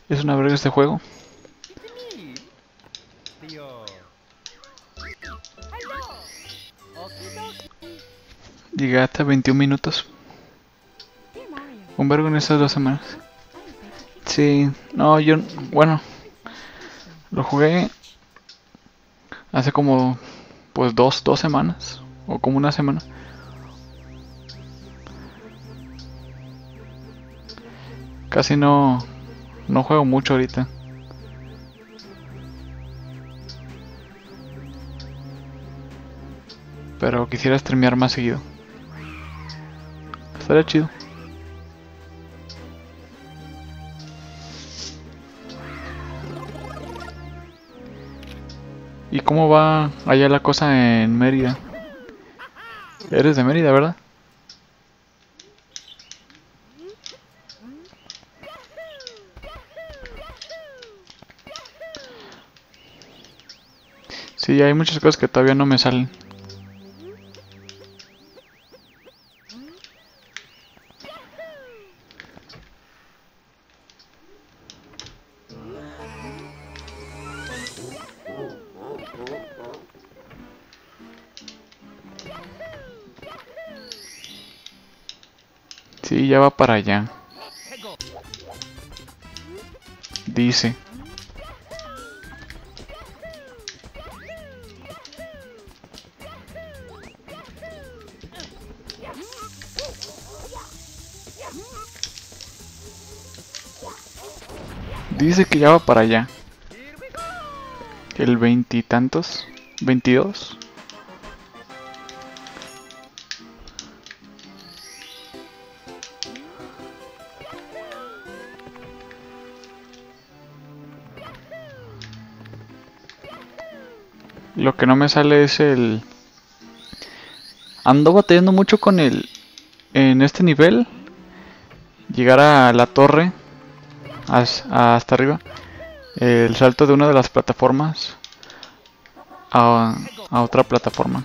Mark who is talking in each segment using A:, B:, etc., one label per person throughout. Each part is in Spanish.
A: Es una verga este juego. Llegué hasta 21 minutos. Un vergo en esas 2 semanas. Sí, no, yo, bueno, lo jugué hace como, pues dos semanas, o como una semana. Casi no juego mucho ahorita. Pero quisiera streamear más seguido. Estaría chido. ¿Y cómo va allá la cosa en Mérida? Eres de Mérida, ¿verdad? Sí, hay muchas cosas que todavía no me salen. Sí, ya va para allá. Dice. Dice que ya va para allá. El veintitantos. 22. Lo que no me sale es el... Ando batallando mucho con el... En este nivel. Llegar a la torre. Hasta arriba. El salto de una de las plataformas. A otra plataforma.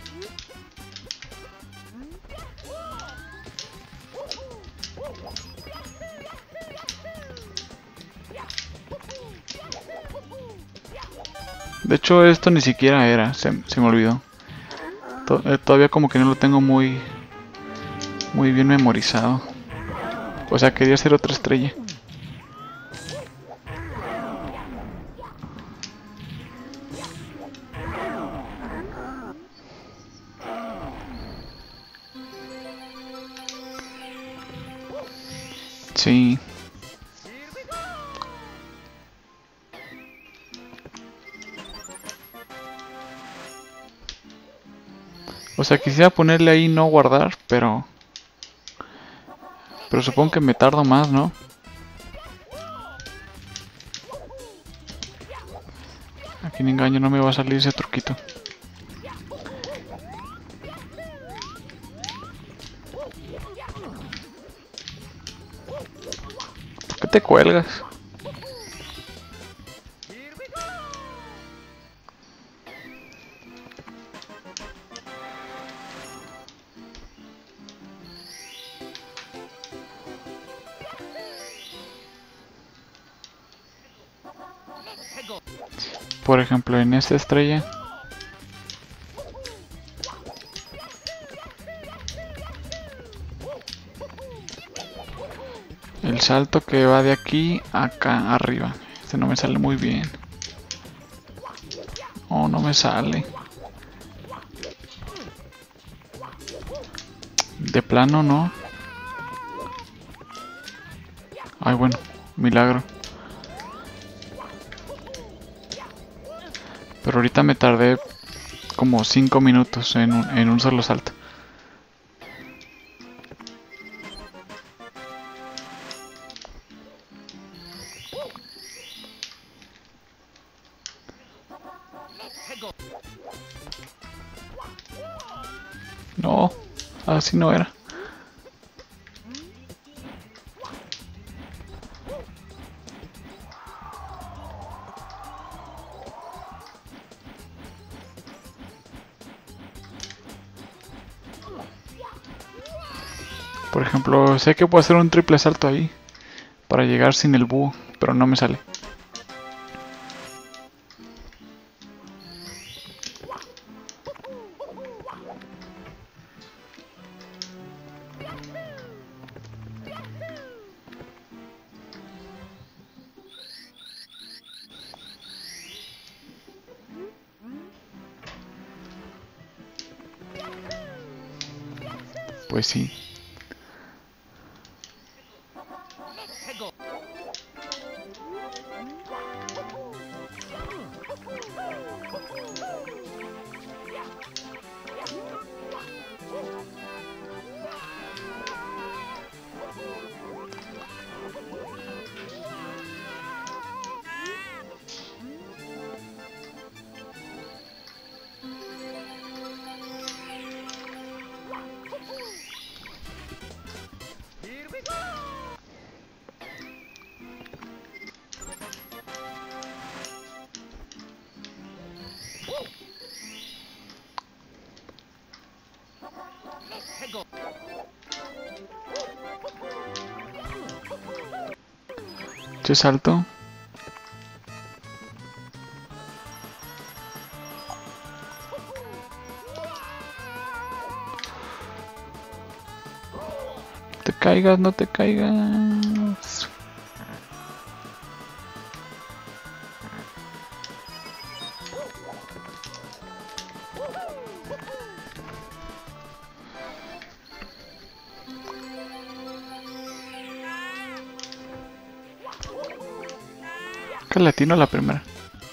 A: De hecho esto ni siquiera era. Se me olvidó. Todavía como que no lo tengo muy bien memorizado. O sea, quería hacer otra estrella. Sí. O sea, quisiera ponerle ahí no guardar, pero supongo que me tardo más, ¿no? Aquí en engaño no me va a salir ese truquito. ¿Por qué te cuelgas? Por ejemplo, en esta estrella. El salto que va de aquí a acá arriba. Este no me sale muy bien. Oh, no me sale. De plano no. Ay, bueno, milagro. Pero ahorita me tardé como 5 minutos en un solo salto. No, así no era. Por ejemplo, sé que puedo hacer un triple salto ahí para llegar sin el búho, pero no me sale. Pues sí. ¿Qué salto? Te caigas, no te caigas. Que latino la primera.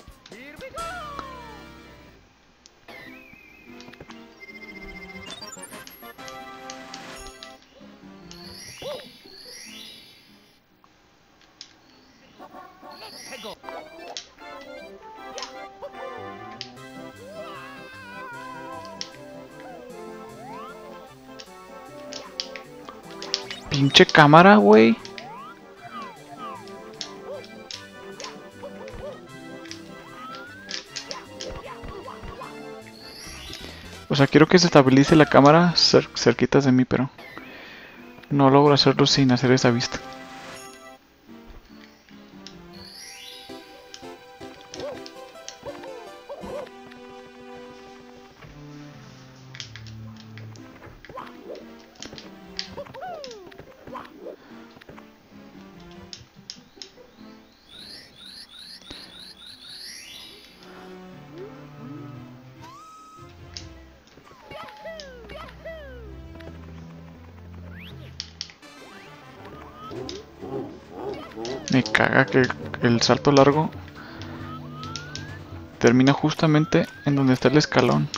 A: Pinche cámara, güey. O sea, quiero que se estabilice la cámara cerquitas de mí, pero no logro hacerlo sin hacer esa vista. Me caga que el salto largo termina justamente en donde está el escalón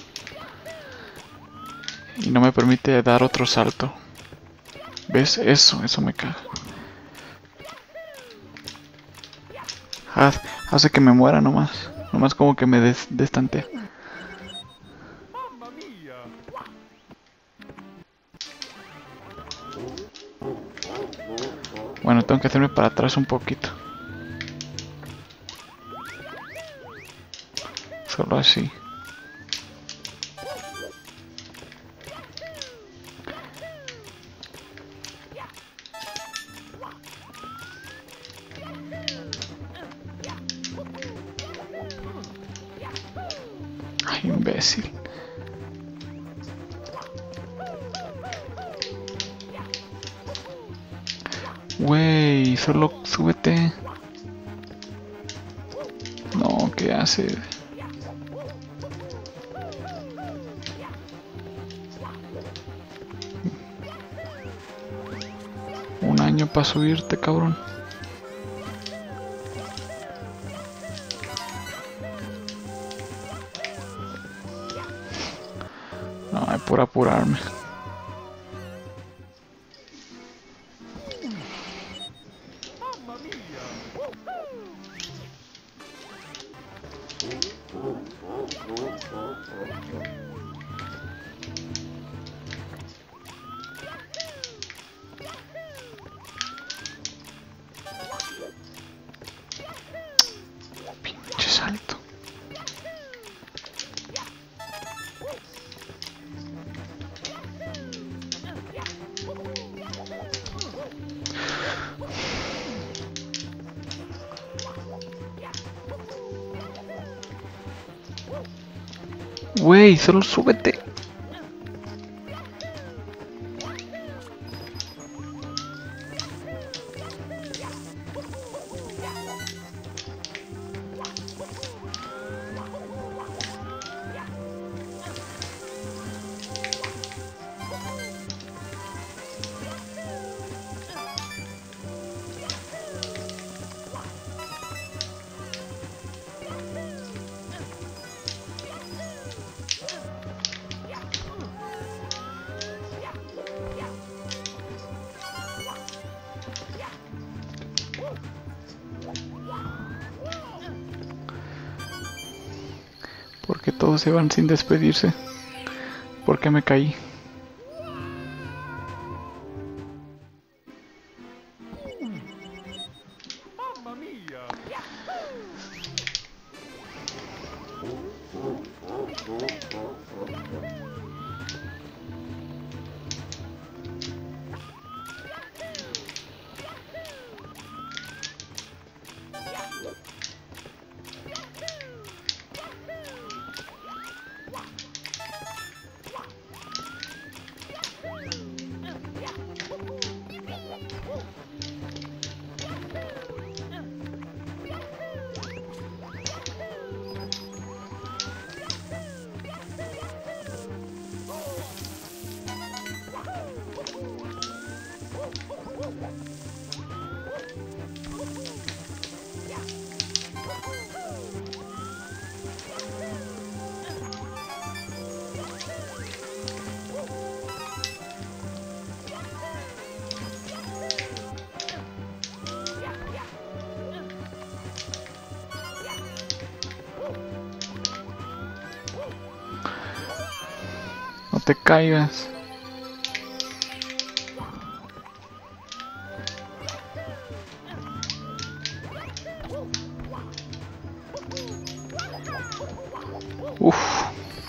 A: y no me permite dar otro salto. ¿Ves? Eso me caga. Hace que me muera nomás. Nomás como que me destantea. Bueno, tengo que hacerme para atrás un poquito. Solo así. Ay, imbécil. Güey, solo súbete. No, ¿qué hace? Un año para subirte, cabrón. No, es por apurarme. Pinche salto. Güey, solo súbete. Porque todos se van sin despedirse. Porque me caí. No te caigas. Uf.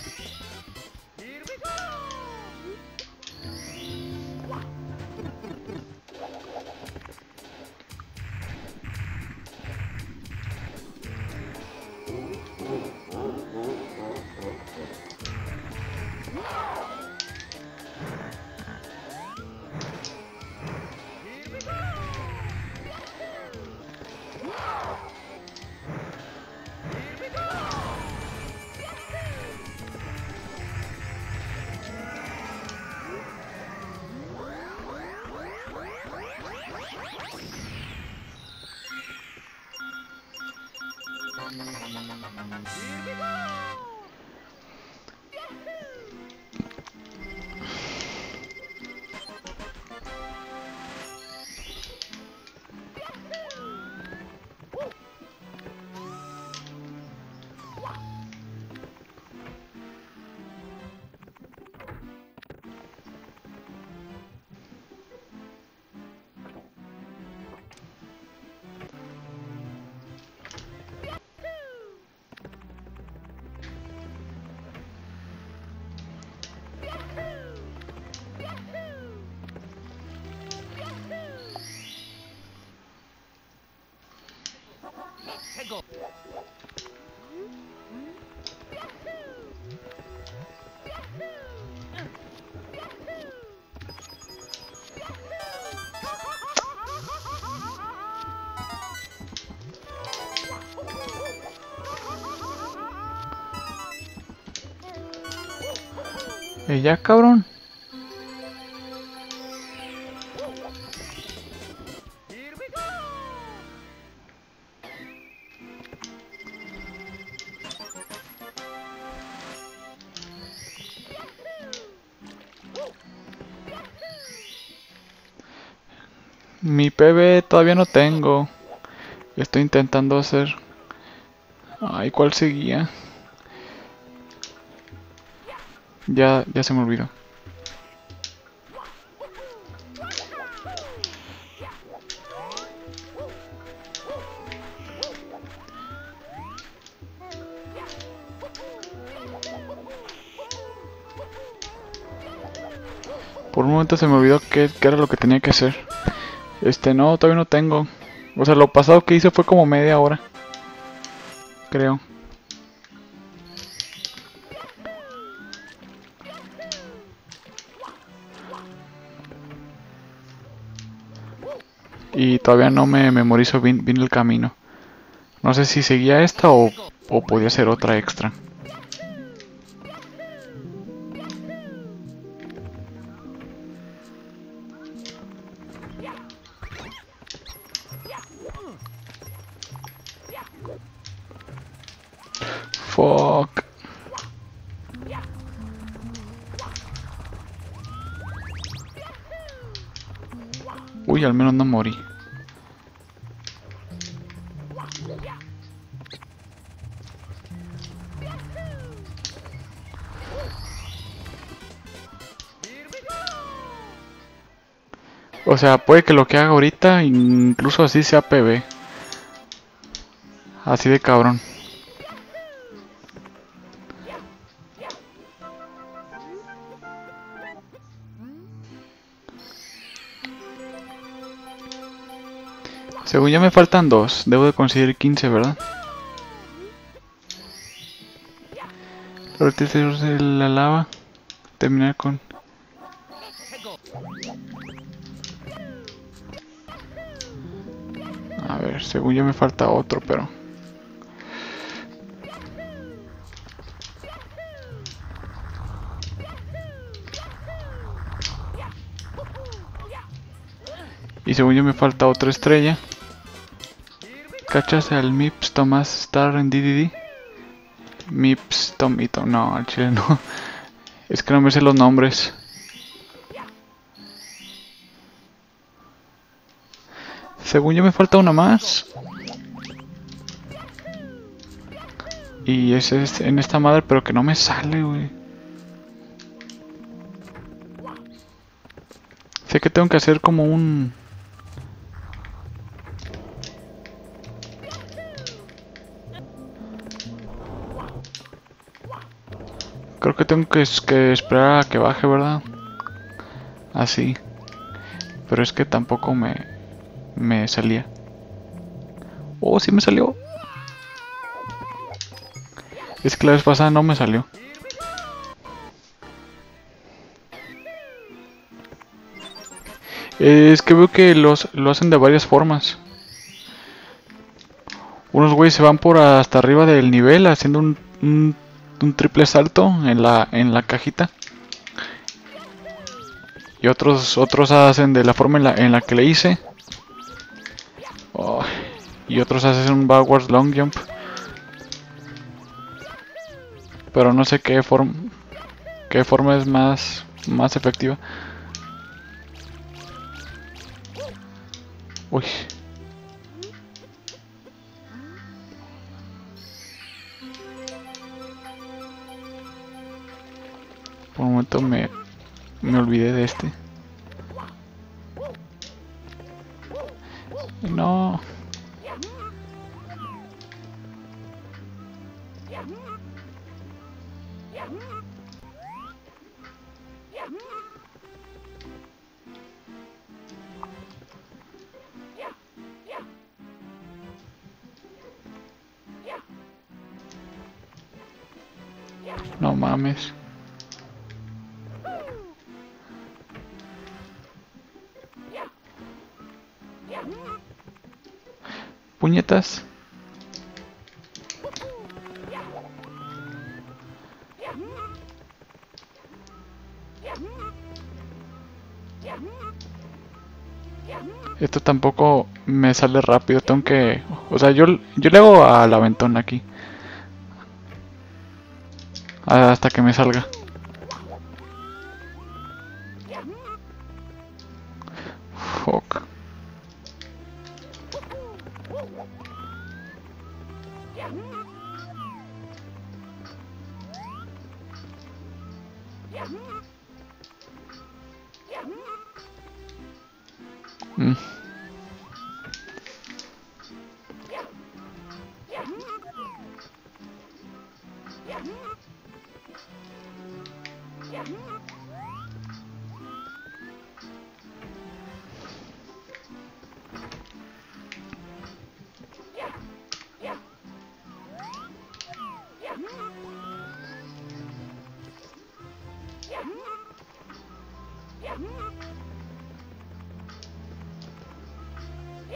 A: Ya, cabrón. Mi PB todavía no tengo. Estoy intentando hacer... Ay, ¿cuál seguía? Ya se me olvidó. Por un momento se me olvidó qué era lo que tenía que hacer. No, todavía no tengo. O sea, lo pasado que hice fue como media hora. Creo. Y todavía no me memorizo bien el camino. No sé si seguía esta o podía ser otra extra. Fuck. Uy, al menos no morí. O sea, puede que lo que haga ahorita incluso así sea PB. Así de cabrón. Según ya me faltan 2. Debo de conseguir 15, ¿verdad? Ahorita de la lava. Terminar con... A ver, según ya me falta otro, pero... Y según yo me falta otra estrella. ¿Cachas al Mips Tomás Star en DDD? Mips Tomito, no, al chile no. Es que no me sé los nombres. Según yo me falta una más. Y ese es en esta madre, pero que no me sale, güey. Sé que tengo que hacer como un... Creo que tengo que esperar a que baje, ¿verdad? Así. Pero es que tampoco me salía. Oh, sí me salió. Es que la vez pasada no me salió. Es que veo que lo hacen de varias formas. Unos güeyes se van por hasta arriba del nivel haciendo un triple salto en la cajita. Y otros hacen de la forma en la que le hice. Oh, y otros hacen un backwards long jump. Pero no sé qué forma es más efectiva. Uy. Por un momento me olvidé de este. No. No mames. Puñetas. Esto tampoco me sale rápido, tengo que... O sea, yo le hago al aventón aquí. Hasta que me salga. Fuck. Mm.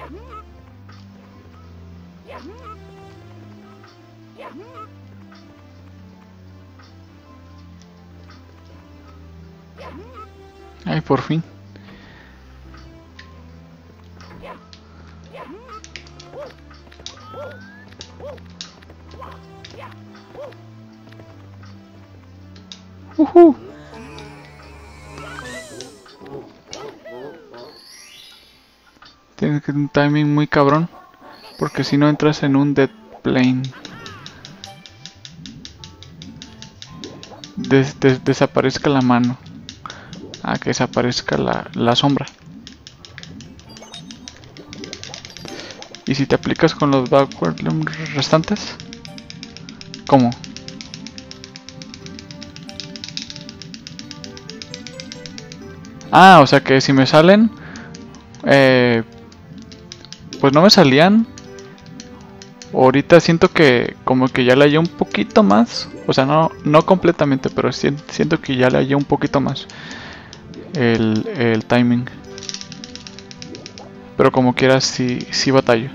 A: Ay, por fin. Tienes que tener un timing muy cabrón, porque si no entras en un dead plane. Desaparezca la mano. A que desaparezca la sombra. ¿Y si te aplicas con los backward restantes? ¿Cómo? Ah, o sea que si me salen... pues no me salían. Ahorita siento que como que ya le hallé un poquito más. O sea, no completamente, pero siento que ya le hallé un poquito más el timing. Pero como quieras, sí batallo.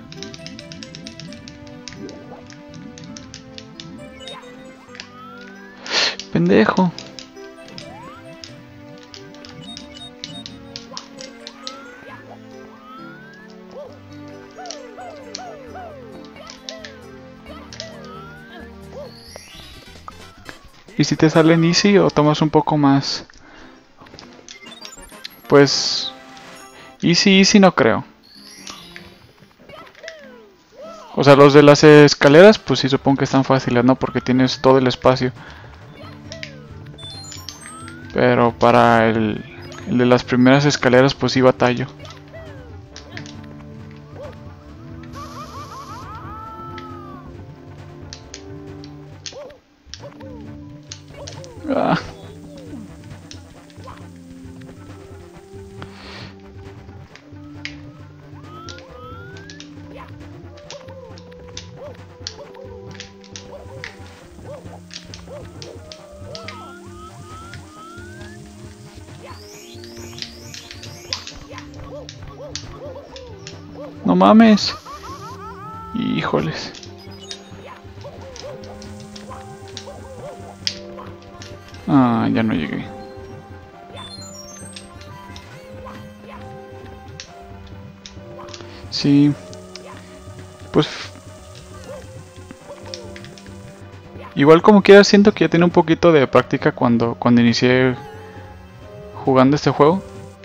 A: Pendejo. ¿Y si te salen easy o tomas un poco más? Pues... Easy no creo. O sea, los de las escaleras, pues sí supongo que están fáciles, ¿no? Porque tienes todo el espacio. Pero para el de las primeras escaleras, pues sí batallo. Ah. No mames. Híjoles. Ah, ya no llegué. Sí. Pues... Igual como quiera siento que ya tiene un poquito de práctica cuando inicié jugando este juego.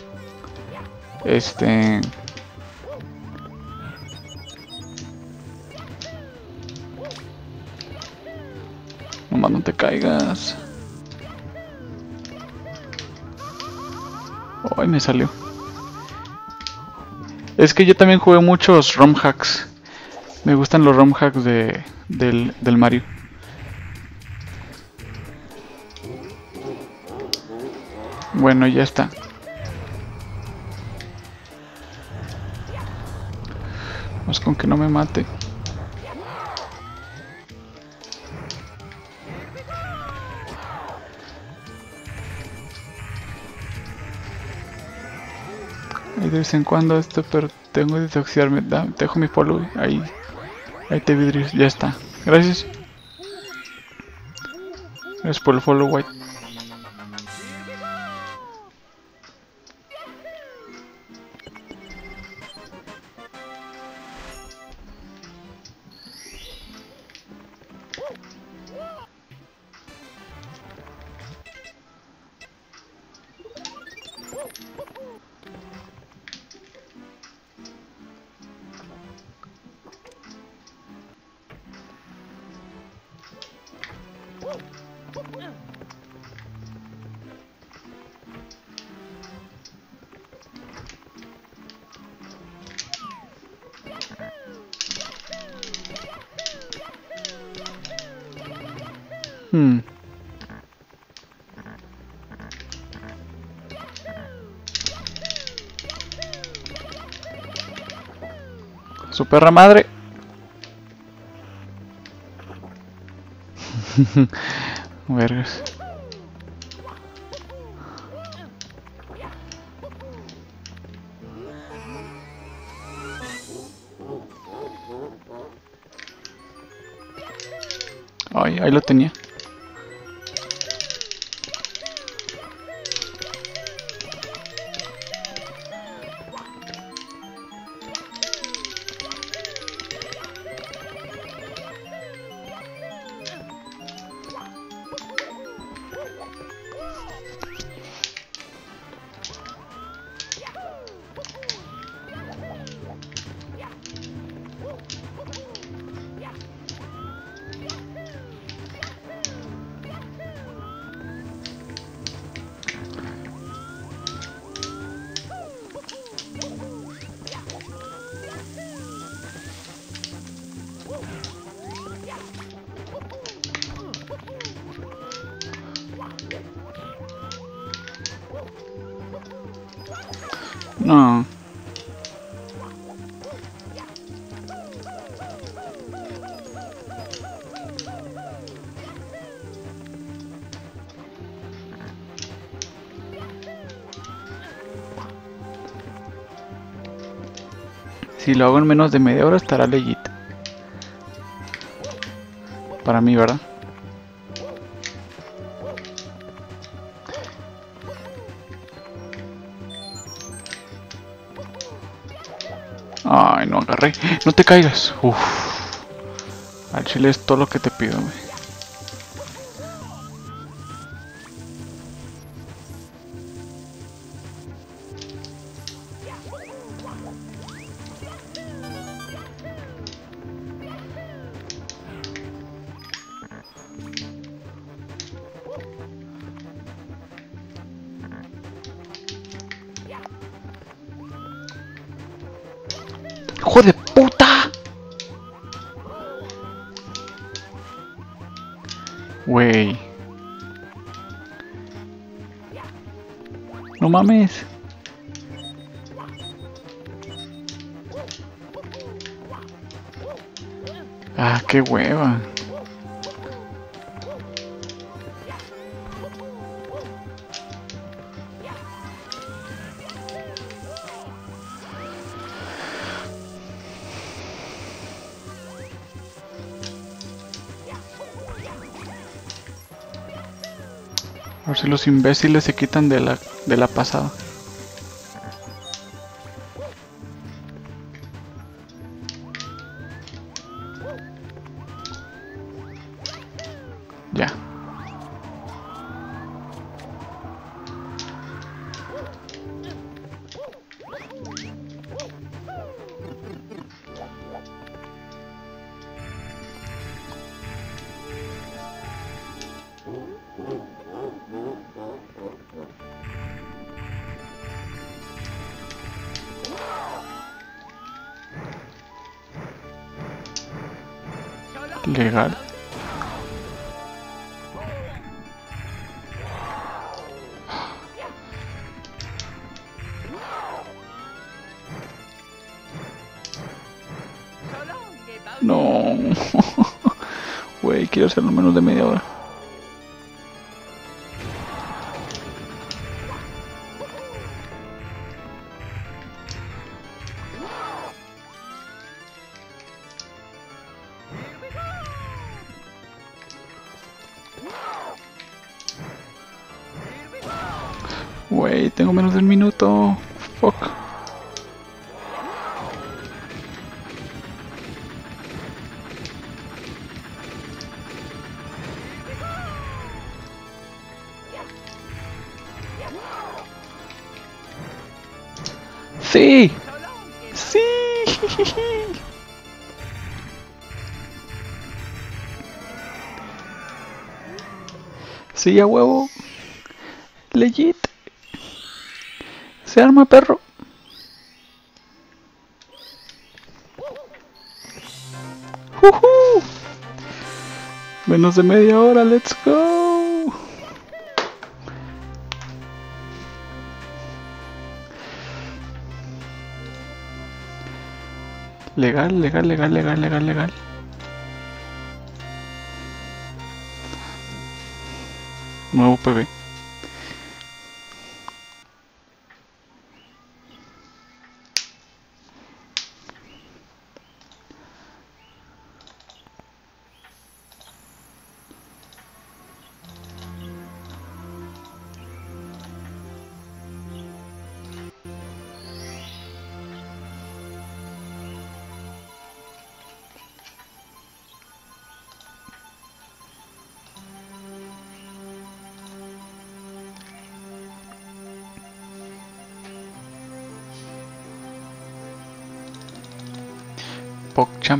A: Nomás no te caigas. Ay, me salió. Es que yo también jugué muchos ROM hacks. Me gustan los ROM hacks del Mario. Bueno, ya está. Vamos con que no me mate. Y de vez en cuando esto, pero tengo que desoxidarme. Te dejo mi follow. Ahí te vidrios. Ya está. Gracias. Gracias por el follow, white. Su perra madre. Vergas. Ay, ahí lo tenía. No. Si lo hago en menos de media hora estará legit. Para mí, ¿verdad? Ay, no agarré. No te caigas. Uf. Al chile es todo lo que te pido, güey. ¡Hijo de puta! Güey. No mames. Ah, qué hueva. A ver si los imbéciles se quitan de la pasada. Ya. Legal. No. Güey, quiero hacerlo en menos de media hora. Güey, tengo menos de un minuto. Fuck. ¡Sí! ¡Sí! Sí, a huevo. Legit. Se arma, perro. ¡Jujú! Menos de media hora, let's go. Legal, legal, legal, legal, legal, legal. Nuevo PB. PogChamp.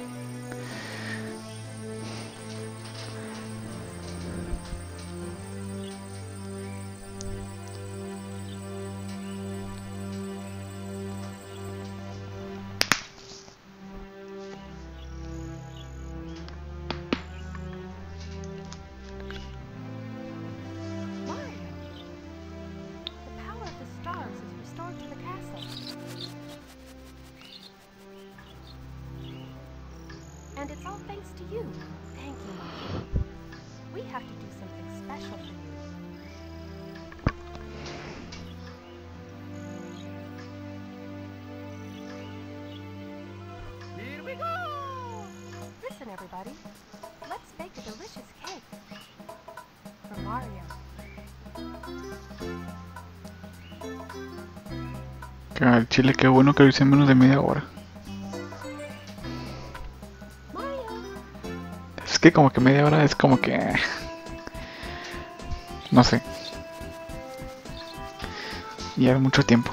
B: And it's all thanks to you. Thank you, Mario. We have to do something special for you. Here we go! Listen, everybody. Let's bake a delicious cake. For Mario.
A: Al chile, qué bueno que lo hice en menos de media hora. Es que como que media hora es como que... no sé. Y es mucho tiempo.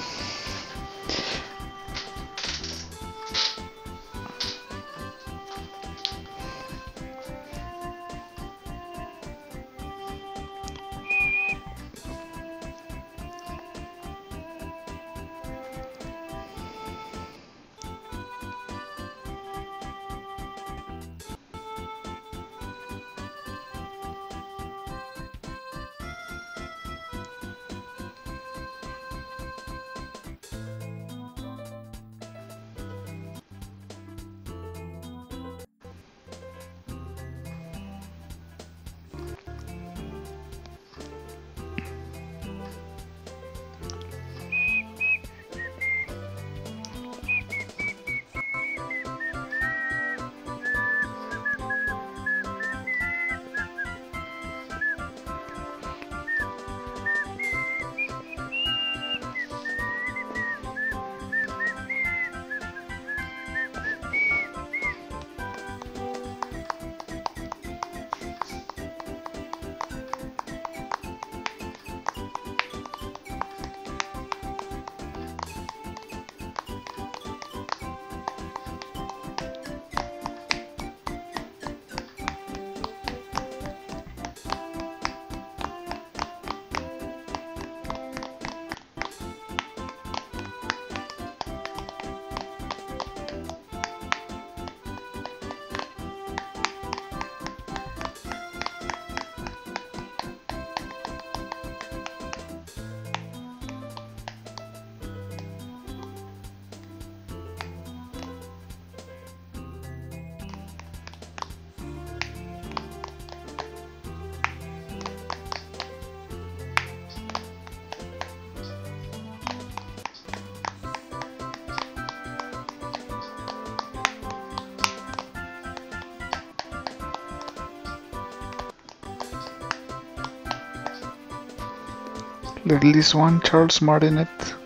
A: Release one, Charles Martinet.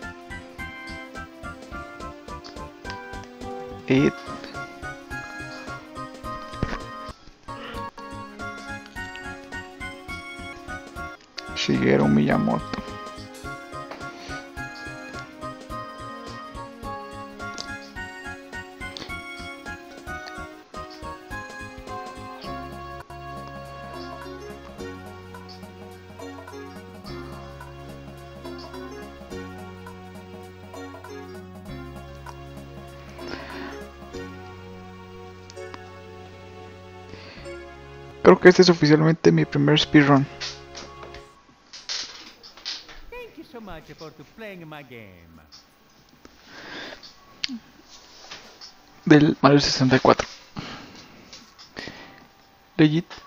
A: 8. Shigeru Miyamoto. Creo que este es oficialmente mi primer speedrun.
C: Thank you so much for playing my game.
A: Del Mario 64. Legit.